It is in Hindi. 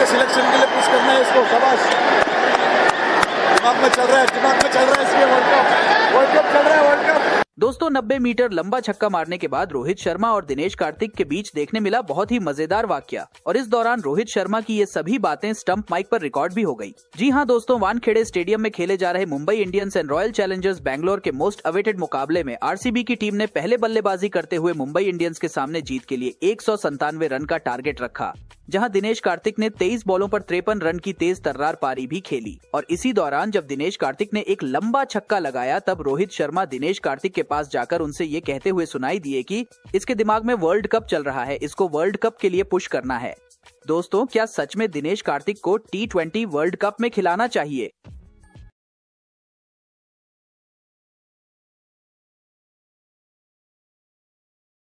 के सिलेक्शन के लिए पुश करना है इसको। शाबाश, दिमाग में चल रहा है, दिमाग में चल रहा है इसमें। वर्ल्ड कप चल रहा है, वर्ल्ड कप। दोस्तों 90 मीटर लंबा छक्का मारने के बाद रोहित शर्मा और दिनेश कार्तिक के बीच देखने मिला बहुत ही मजेदार वाकया, और इस दौरान रोहित शर्मा की ये सभी बातें स्टंप माइक पर रिकॉर्ड भी हो गई। जी हां दोस्तों, वानखेड़े स्टेडियम में खेले जा रहे Mumbai Indians and Royal Challengers Bangalore के मोस्ट अवेटेड मुकाबले में आरसीबी की टीम ने पहले बल्लेबाजी करते हुए मुंबई इंडियंस के सामने जीत के लिए 197 रन का टारगेट रखा, जहां दिनेश कार्तिक ने 23 बॉलों पर 53 रन की तेज तर्रार पारी भी खेली। और इसी दौरान जब दिनेश कार्तिक ने एक लंबा छक्का लगाया, तब रोहित शर्मा दिनेश कार्तिक के पास जाकर उनसे ये कहते हुए सुनाई दिए कि इसके दिमाग में वर्ल्ड कप चल रहा है, इसको वर्ल्ड कप के लिए पुश करना है। दोस्तों क्या सच में दिनेश कार्तिक को T20 वर्ल्ड कप में खिलाना चाहिए?